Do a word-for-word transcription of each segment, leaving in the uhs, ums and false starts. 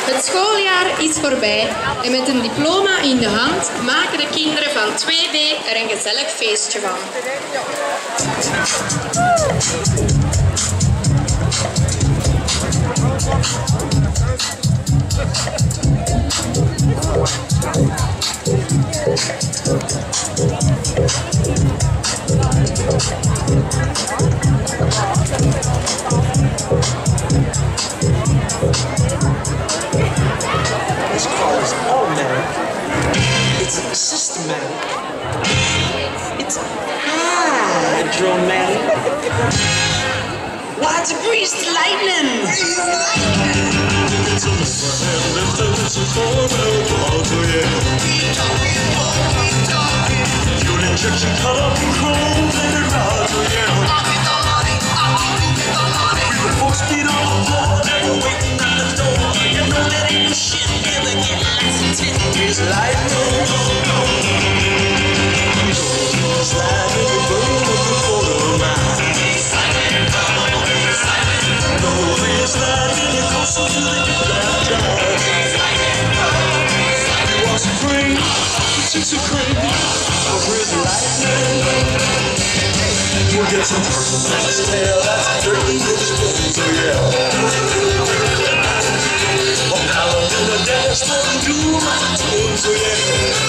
Het schooljaar is voorbij en met een diploma in de hand maken de kinderen van twee B er een gezellig feestje van. This car is automatic. It's systematic. It's hydromatic. Why, to grease the lightning. Fuel injection cut up and chrome plated rods, oh yeah. We were four speed on the floor, they were waiting at the door. You know that ain't no shit, never get lots of ten. It's lightning. It's lightning, the burn of the quarter mile. No, it's lightning, it goes to the black drive. You want some cream? It's a cream. Over the lightning. We'll get some purple pastel, that's dirty little things, oh yeah. I'm down in the dance floor and do my toes, oh yeah.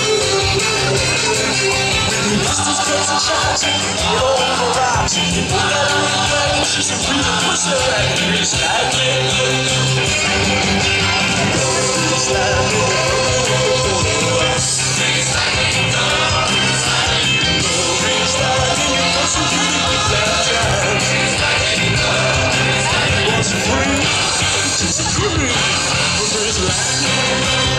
When pistols, cuts and shots, get all the rocks. You put that on the flag, she's a real pussy rag. It's lightning. It's lightning. It's a cream, it's a cream, it's a cream.